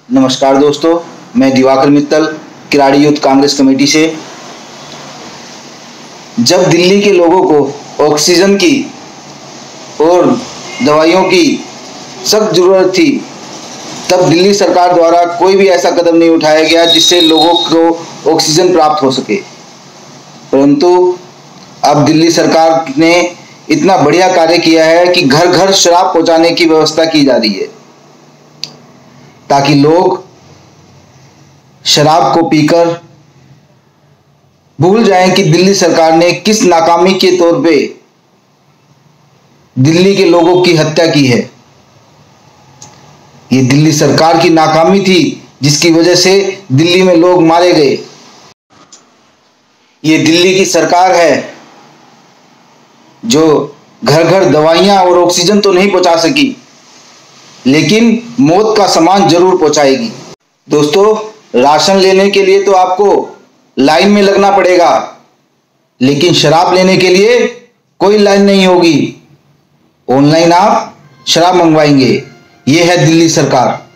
नमस्कार दोस्तों, मैं दिवाकर मित्तल किराड़ी यूथ कांग्रेस कमेटी से। जब दिल्ली के लोगों को ऑक्सीजन की और दवाइयों की सख्त ज़रूरत थी, तब दिल्ली सरकार द्वारा कोई भी ऐसा कदम नहीं उठाया गया जिससे लोगों को ऑक्सीजन प्राप्त हो सके। परंतु अब दिल्ली सरकार ने इतना बढ़िया कार्य किया है कि घर घर शराब पहुंचाने की व्यवस्था की जा रही है, ताकि लोग शराब को पीकर भूल जाएं कि दिल्ली सरकार ने किस नाकामी के तौर पे दिल्ली के लोगों की हत्या की है। ये दिल्ली सरकार की नाकामी थी जिसकी वजह से दिल्ली में लोग मारे गए। ये दिल्ली की सरकार है जो घर घर दवाइयां और ऑक्सीजन तो नहीं पहुंचा सकी, लेकिन मौत का सामान जरूर पहुंचाएगी। दोस्तों, राशन लेने के लिए तो आपको लाइन में लगना पड़ेगा, लेकिन शराब लेने के लिए कोई लाइन नहीं होगी। ऑनलाइन आप शराब मंगवाएंगे। यह है दिल्ली सरकार।